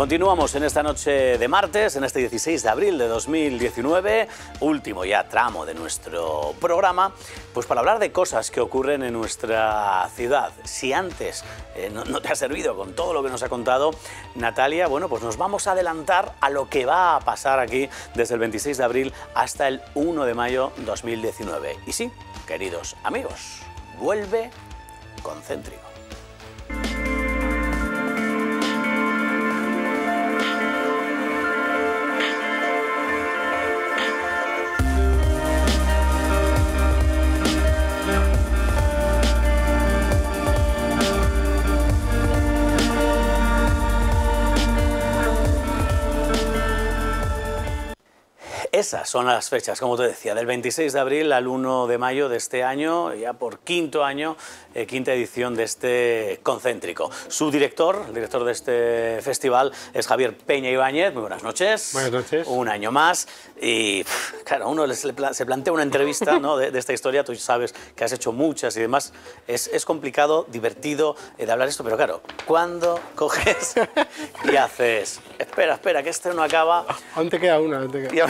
Continuamos en esta noche de martes, en este 16 de abril de 2019, último ya tramo de nuestro programa, pues para hablar de cosas que ocurren en nuestra ciudad. Si antes no te ha servido con todo lo que nos ha contado Natalia, bueno, pues nos vamos a adelantar a lo que va a pasar aquí desde el 26 de abril hasta el 1 de mayo 2019. Y sí, queridos amigos, vuelve Concéntrico. Esas son las fechas, como te decía, del 26 de abril al 1 de mayo de este año, ya por quinto año, quinta edición de este Concéntrico. Su director, el director de este festival, es Javier Peña Ibáñez. Muy buenas noches. Buenas noches. Un año más. Y claro, uno se plantea una entrevista, ¿no?, de esta historia. Tú sabes que has hecho muchas y demás. Es complicado, divertido de hablar esto, pero claro, cuando coges y haces... Espera, que este no acaba. Aún te queda una.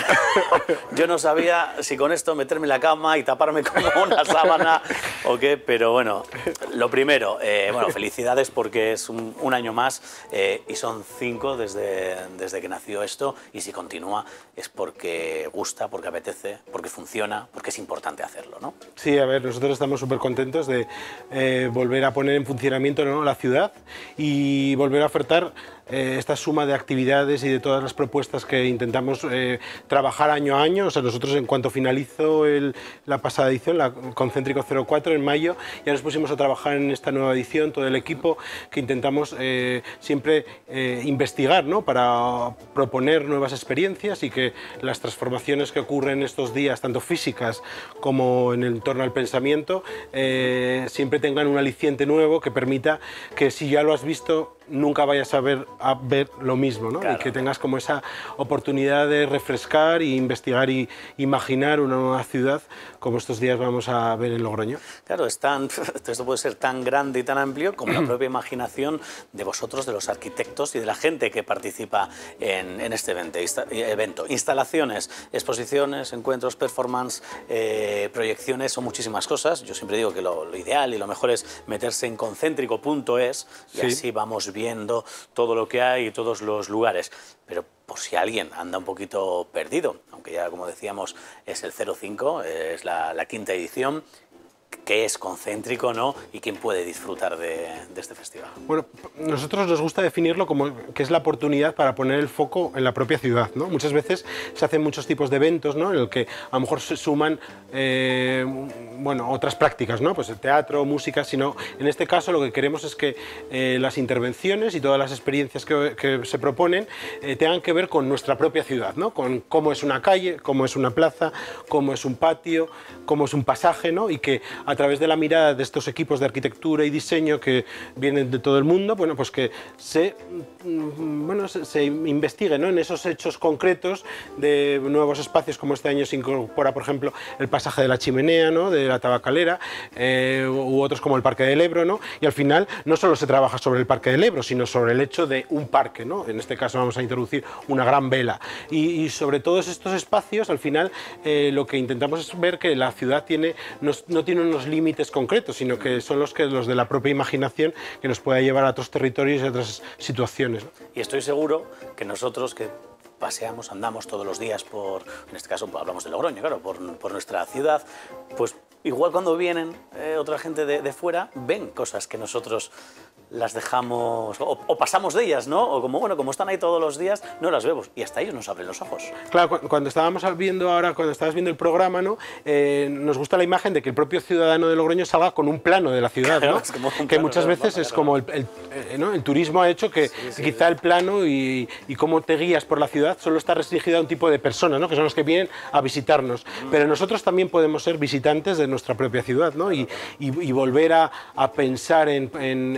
Yo no sabía si con esto meterme en la cama y taparme como una sábana o qué, pero bueno, lo primero, bueno, felicidades porque es un año más y son 5 desde que nació esto, y si continúa es porque gusta, porque apetece, porque funciona, porque es importante hacerlo, ¿no? Sí, a ver, nosotros estamos súper contentos de volver a poner en funcionamiento, ¿no?, la ciudad y volver a ofertar esta suma de actividades y de todas las propuestas que intentamos trabajar año a año. O sea, nosotros, en cuanto finalizó la pasada edición, la Concéntrico 04 en mayo, ya nos pusimos a trabajar en esta nueva edición, todo el equipo, que intentamos siempre investigar, ¿no?, para proponer nuevas experiencias y que las transformaciones que ocurren estos días, tanto físicas como en el entorno al pensamiento, siempre tengan un aliciente nuevo que permita que, si ya lo has visto, nunca vayas a ver lo mismo, ¿no? Claro. Y que tengas como esa oportunidad de refrescar e investigar y imaginar una nueva ciudad, como estos días vamos a ver en Logroño. Claro, esto puede ser tan grande y tan amplio como la propia imaginación de vosotros, de los arquitectos y de la gente que participa en este evento. Instalaciones, exposiciones, encuentros, performance, proyecciones, son muchísimas cosas. Yo siempre digo que lo ideal y lo mejor es meterse en concéntrico.es y sí, así vamos viendo todo lo que hay y todos los lugares. Pero por si alguien anda un poquito perdido, aunque ya, como decíamos, es el 05, es la quinta edición, ¿qué es Concéntrico, no? ¿Y quién puede disfrutar de este festival? Bueno, nosotros nos gusta definirlo como que es la oportunidad para poner el foco en la propia ciudad, ¿no? Muchas veces se hacen muchos tipos de eventos, ¿no?, en el que a lo mejor se suman bueno, otras prácticas, ¿no?, pues el teatro, música, sino en este caso lo que queremos es que las intervenciones y todas las experiencias que se proponen tengan que ver con nuestra propia ciudad, ¿no?, con cómo es una calle, cómo es una plaza, cómo es un patio, cómo es un pasaje, ¿no?, y que a través de la mirada de estos equipos de arquitectura y diseño que vienen de todo el mundo, bueno, pues que se investigue, ¿no?, en esos hechos concretos de nuevos espacios, como este año se incorpora, por ejemplo, el pasaje de la Chimenea, ¿no?, de la Tabacalera, u otros como el Parque del Ebro, ¿no?, y al final no solo se trabaja sobre el Parque del Ebro, sino sobre el hecho de un parque, ¿no?, en este caso vamos a introducir una gran vela, y sobre todos estos espacios, al final, lo que intentamos es ver que la ciudad no tiene unos límites concretos, sino que son los de la propia imaginación, que nos pueda llevar a otros territorios y a otras situaciones, ¿no? Y estoy seguro que nosotros, que paseamos, andamos todos los días en este caso hablamos de Logroño, claro, por nuestra ciudad, pues igual cuando vienen otra gente de fuera, ven cosas que nosotros las dejamos o pasamos de ellas, ¿no? O como están ahí todos los días, no las vemos y hasta ellos nos abren los ojos. Claro, cuando estabas viendo el programa, ¿no?, nos gusta la imagen de que el propio ciudadano de Logroño salga con un plano de la ciudad, ¿no? Claro, que muchas veces es como el turismo ha hecho que quizá el plano y cómo te guías por la ciudad solo está restringido a un tipo de personas, ¿no?, que son los que vienen a visitarnos. Pero nosotros también podemos ser visitantes de nuestra propia ciudad, ¿no?, y volver a pensar en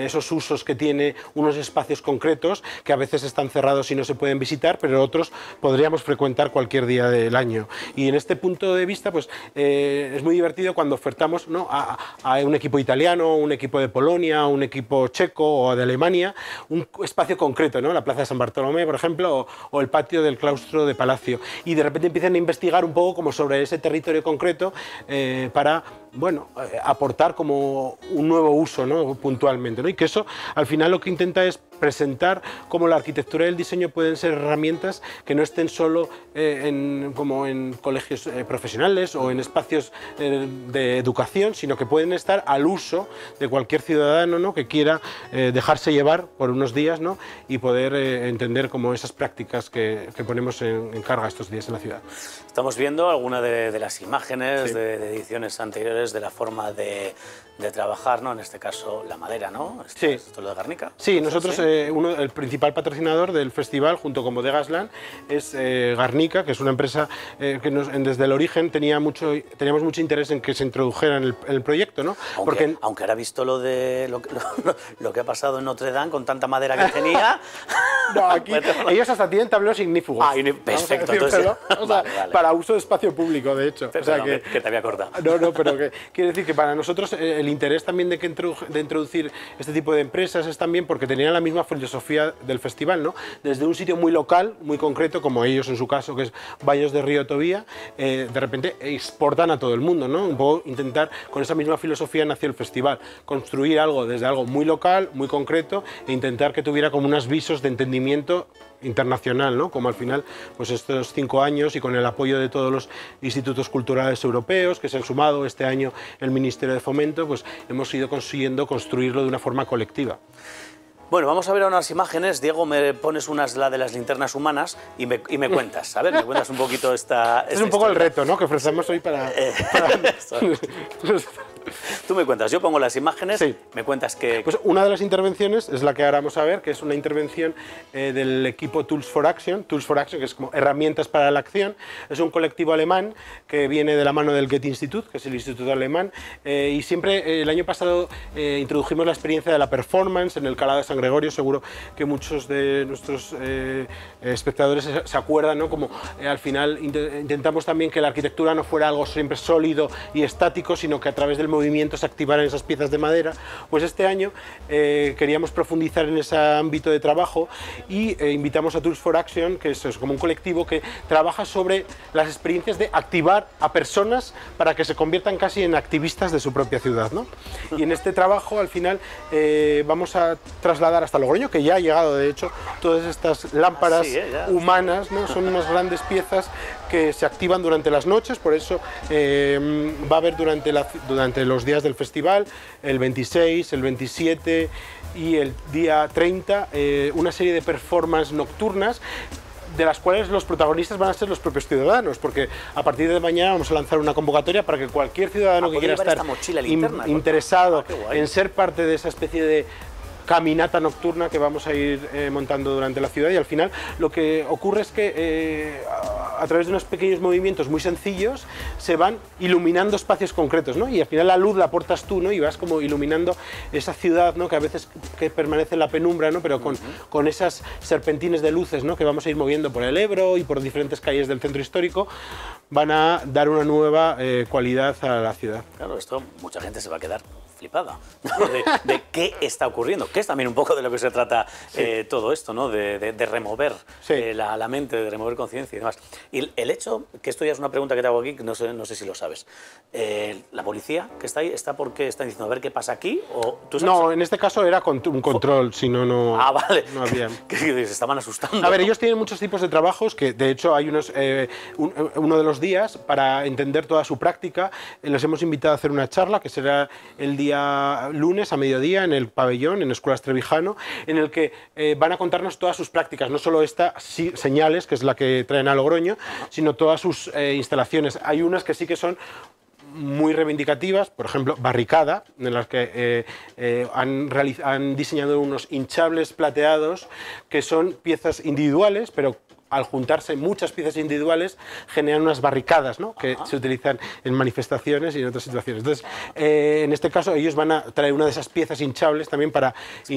esos usos que tiene unos espacios concretos que a veces están cerrados y no se pueden visitar, pero otros podríamos frecuentar cualquier día del año. Y en este punto de vista, pues es muy divertido cuando ofertamos, ¿no?, a un equipo italiano, un equipo de Polonia, un equipo checo o de Alemania, un espacio concreto, ¿no?, la Plaza de San Bartolomé, por ejemplo, o el patio del claustro de Palacio. Y de repente empiezan a investigar un poco como sobre ese territorio concreto para, bueno, aportar como un nuevo uso, ¿no?, puntualmente, ¿no? Y que eso al final lo que intenta es presentar cómo la arquitectura y el diseño pueden ser herramientas que no estén solo como en colegios profesionales o en espacios de educación, sino que pueden estar al uso de cualquier ciudadano, ¿no?, que quiera dejarse llevar por unos días, ¿no?, y poder entender como esas prácticas que ponemos en carga estos días en la ciudad. Estamos viendo alguna de las imágenes Sí. de ediciones anteriores de la forma de trabajar, ¿no? En este caso, la madera, ¿no? Sí. ¿Esto es lo de Garnica? Sí, nosotros, el principal patrocinador del festival, junto con Bodegas Land, es Garnica, que es una empresa que desde el origen teníamos mucho interés en que se introdujera en el proyecto, ¿no? Aunque ahora visto lo que ha pasado en Notre Dame con tanta madera que tenía... No, aquí ellos hasta tienen tableros ignífugos. Ah, perfecto, entonces... O sea, vale. Para uso de espacio público, de hecho. Pero, o sea, que te había cortado. No, pero quiere decir que para nosotros el interés también de introducir este tipo de empresas es también porque tenían la misma filosofía del festival, ¿no? Desde un sitio muy local, muy concreto, como ellos en su caso, que es Valles de Río Tobía, de repente exportan a todo el mundo, ¿no? Un poco intentar, con esa misma filosofía nació el festival, construir algo desde algo muy local, muy concreto, e intentar que tuviera como unos visos de entendimiento internacional, ¿no? Como al final, pues estos 5 años y con el apoyo de todos los institutos culturales europeos que se han sumado este año el Ministerio de Fomento, pues hemos ido consiguiendo construirlo de una forma colectiva. Bueno, vamos a ver unas imágenes. Diego, me pones la de las linternas humanas y me cuentas, a ver, me cuentas un poquito esta Es un poco historia. el reto, ¿no?, que ofrecemos hoy para... Tú me cuentas, yo pongo las imágenes, Sí. me cuentas que... Pues una de las intervenciones es la que ahora vamos a ver, que es una intervención del equipo Tools for Action, que es como herramientas para la acción. Es un colectivo alemán que viene de la mano del Goethe Institut, que es el instituto alemán, y siempre el año pasado introdujimos la experiencia de la performance en el Calado de San Gregorio. Seguro que muchos de nuestros espectadores se acuerdan, ¿no?, como al final intentamos también que la arquitectura no fuera algo siempre sólido y estático, sino que a través del movimiento se activaran esas piezas de madera. Pues este año queríamos profundizar en ese ámbito de trabajo y invitamos a Tools for Action, que es como un colectivo que trabaja sobre las experiencias de activar a personas para que se conviertan casi en activistas de su propia ciudad, ¿no? Y en este trabajo al final vamos a trasladar hasta Logroño, que ya ha llegado de hecho todas estas lámparas humanas, ¿no? Son unas grandes piezas que se activan durante las noches, por eso va a haber durante los días del festival, el 26, el 27 y el día 30, una serie de performances nocturnas de las cuales los protagonistas van a ser los propios ciudadanos, porque a partir de mañana vamos a lanzar una convocatoria para que cualquier ciudadano que quiera estar interesado en ser parte de esa especie de caminata nocturna que vamos a ir montando durante la ciudad. Y al final lo que ocurre es que a través de unos pequeños movimientos muy sencillos se van iluminando espacios concretos, ¿no? Y al final la luz la aportas tú, ¿no? Y vas como iluminando esa ciudad, ¿no?, que a veces que permanece en la penumbra, ¿no?, pero con esas serpentines de luces, ¿no?, que vamos a ir moviendo por el Ebro y por diferentes calles del centro histórico, van a dar una nueva cualidad a la ciudad. Claro, esto mucha gente se va a quedar flipada, ¿no?, de qué está ocurriendo, que es también un poco de lo que se trata todo esto, ¿no?, de remover la mente, de remover conciencia y demás. Y el hecho, que esto ya es una pregunta que te hago aquí, que no sé si lo sabes, ¿la policía que está ahí está porque están diciendo a ver qué pasa aquí? ¿O tú sabes? No, en este caso era un control, si no, no, ah, vale. no había... que se estaban asustando. A ver, ellos tienen muchos tipos de trabajos, que de hecho hay uno de los días, para entender toda su práctica, les hemos invitado a hacer una charla, que será el día lunes a mediodía en el pabellón, en Escuelas Trevijano, en el que van a contarnos todas sus prácticas, no solo esta Señales, que es la que traen a Logroño, sino todas sus instalaciones. Hay unas que sí que son muy reivindicativas, por ejemplo, Barricada, en las que han diseñado unos hinchables plateados que son piezas individuales, pero al juntarse muchas piezas individuales, generan unas barricadas, ¿no? Que se utilizan en manifestaciones y en otras situaciones. Entonces, en este caso, ellos van a traer una de esas piezas hinchables también para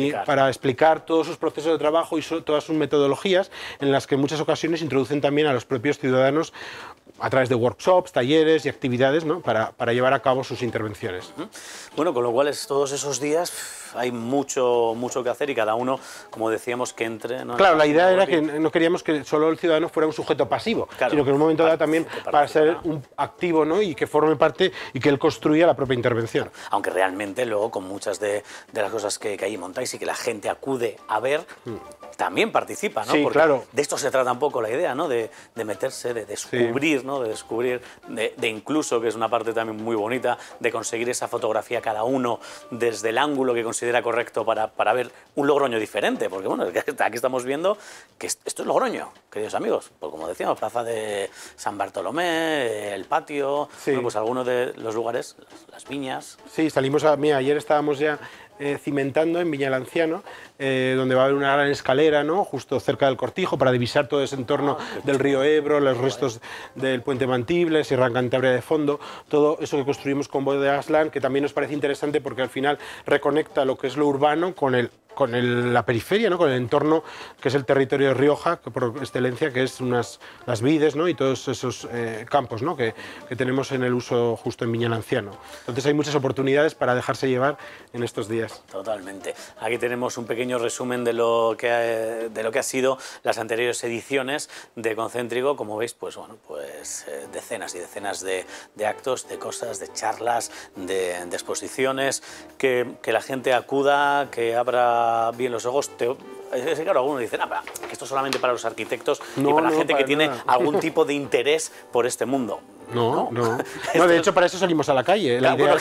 explicar todos sus procesos de trabajo y todas sus metodologías, en las que en muchas ocasiones introducen también a los propios ciudadanos a través de workshops, talleres y actividades, ¿no? para llevar a cabo sus intervenciones. Bueno, con lo cual todos esos días hay mucho que hacer y cada uno, como decíamos, que entre, ¿no? Claro, la idea era que no queríamos que solo el ciudadano fuera un sujeto pasivo, sino que en un momento dado también para ser un activo, ¿no? Y que forme parte y que él construya la propia intervención. Aunque realmente luego con muchas de las cosas que ahí montáis y que la gente acude a ver, también participa, ¿no? Sí, porque claro. de esto se trata un poco la idea, ¿no? De meterse, de descubrir, ¿no? De descubrir, de incluso, que es una parte también muy bonita, de conseguir esa fotografía cada uno desde el ángulo que considera correcto para ver un Logroño diferente, porque bueno, aquí estamos viendo que esto es Logroño, queridos amigos, pues como decíamos, Plaza de San Bartolomé, el patio, bueno, pues algunos de los lugares, las viñas. Sí, salimos mira, ayer estábamos ya cimentando en Viña el Anciano, donde va a haber una gran escalera, ¿no? Justo cerca del Cortijo, para divisar todo ese entorno del río Ebro, los restos del puente Mantible, Sierra Cantabria de fondo, todo eso que construimos con Bodegas Land, que también nos parece interesante porque al final reconecta lo que es lo urbano con la periferia, ¿no? Con el entorno que es el territorio de Rioja, que por excelencia, que es las vides, ¿no? Y todos esos campos, ¿no? que tenemos en el uso justo en Viña el Anciano. Entonces hay muchas oportunidades para dejarse llevar en estos días. Totalmente. Aquí tenemos un pequeño resumen de lo que ha sido las anteriores ediciones de Concéntrico. Como veis, pues bueno, pues decenas y decenas de actos, de cosas, de charlas, de exposiciones, que la gente acuda, que abra bien los ojos. Claro, algunos dicen, que esto es solamente para los arquitectos y para la gente que tiene algún tipo de interés por este mundo. No, de hecho para eso salimos a la calle. Claro,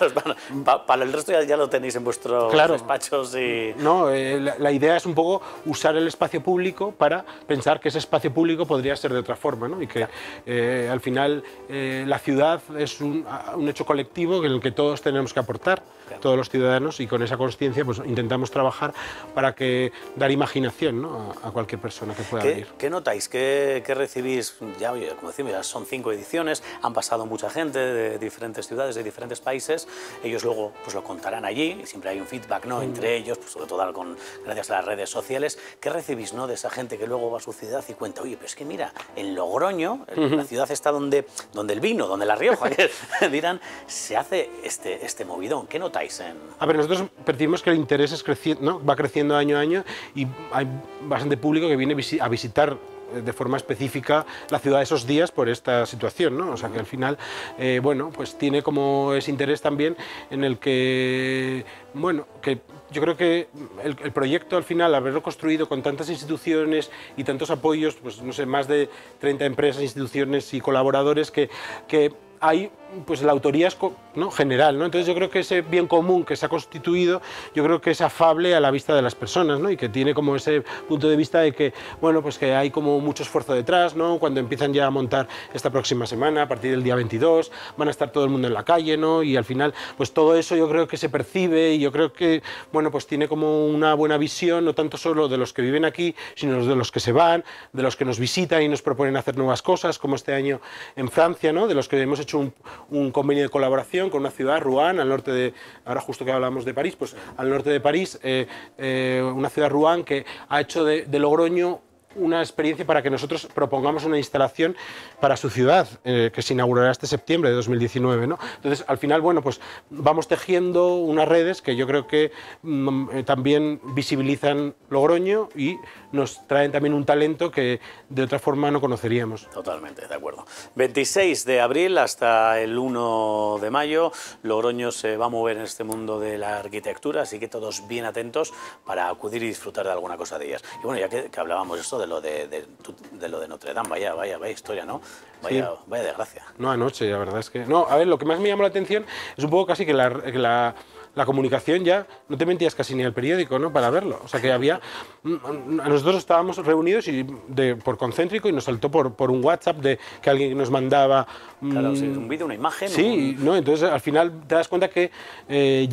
para el resto ya lo tenéis en vuestros despachos. No, la idea es un poco usar el espacio público para pensar que ese espacio público podría ser de otra forma, ¿no? Y que al final la ciudad es un hecho colectivo en el que todos tenemos que aportar, todos los ciudadanos, y con esa conciencia pues intentamos trabajar para dar imaginación, ¿no? a cualquier persona que pueda venir. ¿Qué notáis? ¿Qué recibís? Ya, como decimos, ya son 5 ediciones, han pasado mucha gente de diferentes ciudades, de diferentes países, ellos luego pues lo contarán allí, y siempre hay un feedback, ¿no? Entre ellos, pues, sobre todo gracias a las redes sociales. ¿Qué recibís, ¿no? De esa gente que luego va a su ciudad y cuenta, oye, pero es que mira, en Logroño, la ciudad está donde el vino, donde La Rioja, que dirán, se hace este movidón? ¿Qué notáis? A ver, nosotros percibimos que el interés es creciendo, ¿no? Va creciendo año a año y hay bastante público que viene a visitar de forma específica la ciudad esos días por esta situación, ¿no? O sea que al final, bueno, pues tiene como ese interés también en el que, bueno, que yo creo que el proyecto al final, haberlo construido con tantas instituciones y tantos apoyos, pues no sé, más de 30 empresas, instituciones y colaboradores que hay, pues la autoría es general, ¿no? Entonces yo creo que ese bien común que se ha constituido, yo creo que es afable a la vista de las personas, ¿no? Y que tiene como ese punto de vista de que, bueno, pues que hay como mucho esfuerzo detrás, ¿no? Cuando empiezan ya a montar esta próxima semana, a partir del día 22, van a estar todo el mundo en la calle, ¿no? Y al final, pues todo eso yo creo que se percibe y yo creo que, bueno, pues tiene como una buena visión, no tanto solo de los que viven aquí, sino de los que se van, de los que nos visitan y nos proponen hacer nuevas cosas, como este año en Francia, ¿no? De los que hemos hecho un convenio de colaboración con una ciudad, Rouen, al norte de, ahora justo que hablamos de París, pues al norte de París, una ciudad, Rouen, que ha hecho de Logroño una experiencia para que nosotros propongamos una instalación para su ciudad, que se inaugurará este septiembre de 2019, ¿no? Entonces, al final, bueno, pues vamos tejiendo unas redes que yo creo que también visibilizan Logroño y nos traen también un talento que de otra forma no conoceríamos. Totalmente, de acuerdo. 26 de abril hasta el 1 de mayo, Logroño se va a mover en este mundo de la arquitectura, así que todos bien atentos para acudir y disfrutar de alguna cosa de ellas. Y bueno, ya que hablábamos esto de lo de Notre Dame, vaya historia, ¿no? Vaya desgracia. No, anoche, la verdad es que... No, a ver, lo que más me llamó la atención es un poco casi que la comunicación ya, no te mentías casi ni al periódico, ¿no? Para verlo. O sea, que había... Nosotros estábamos reunidos por Concéntrico y nos saltó por un WhatsApp de que alguien nos mandaba... Claro, sí, un vídeo, una imagen... Sí, ¿no? Entonces al final te das cuenta que ya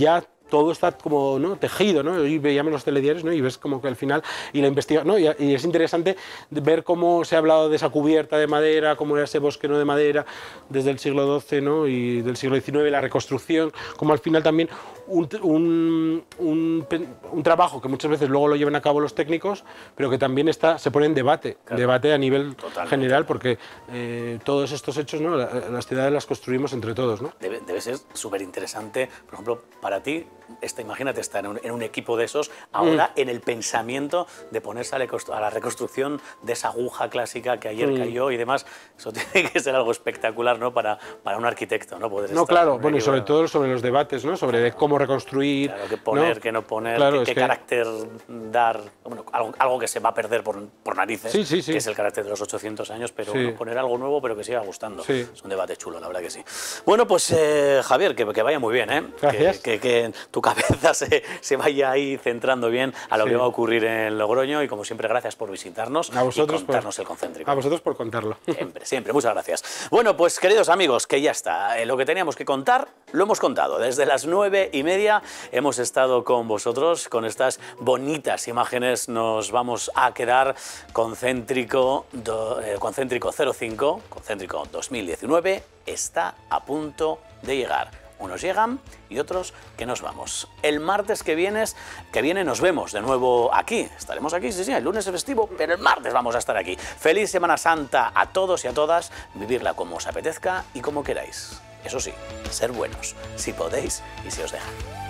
todo está como, ¿no?, tejido, ¿no? Y veíamos los telediarios, ¿no?, y ves como que al final, y la investigación, ¿no?, y es interesante ver cómo se ha hablado de esa cubierta de madera, cómo era ese bosque, ¿no?, de madera desde el siglo XII, ¿no?, y del siglo XIX, la reconstrucción, como al final también un trabajo que muchas veces luego lo llevan a cabo los técnicos, pero que también se pone en debate, claro, debate a nivel general, porque todos estos hechos, ¿no?, las ciudades las construimos entre todos, ¿no? Debe ser súper interesante, por ejemplo, para ti, imagínate estar en un equipo de esos, ahora en el pensamiento de ponerse a la reconstrucción de esa aguja clásica que ayer cayó y demás. Eso tiene que ser algo espectacular, ¿no?, para un arquitecto, ¿no? Poder no, claro, bueno, y sobre todo sobre los debates, ¿no?, sobre cómo reconstruir. Claro, qué poner, ¿no?, qué no poner, claro, qué carácter dar, bueno, algo que se va a perder por narices, que es el carácter de los 800 años, pero bueno, poner algo nuevo pero que siga gustando. Es un debate chulo, la verdad que sí. Bueno, pues Javier, que vaya muy bien, ¿eh? Gracias. Que tu cabeza se vaya ahí centrando bien a lo que va a ocurrir en Logroño, y como siempre, gracias por visitarnos y contarnos el concéntrico. A vosotros por contarlo. Siempre, muchas gracias. Bueno, pues queridos amigos, que ya está. Lo que teníamos que contar, lo hemos contado. Desde las 9:30 hemos estado con vosotros, con estas bonitas imágenes. Nos vamos a quedar Concéntrico 05, Concéntrico 2019, está a punto de llegar. Unos llegan y otros que nos vamos. El martes que viene nos vemos de nuevo aquí. Estaremos aquí, sí, el lunes es festivo, pero el martes vamos a estar aquí. Feliz Semana Santa a todos y a todas. Vivirla como os apetezca y como queráis. Eso sí, ser buenos, si podéis y si os dejan.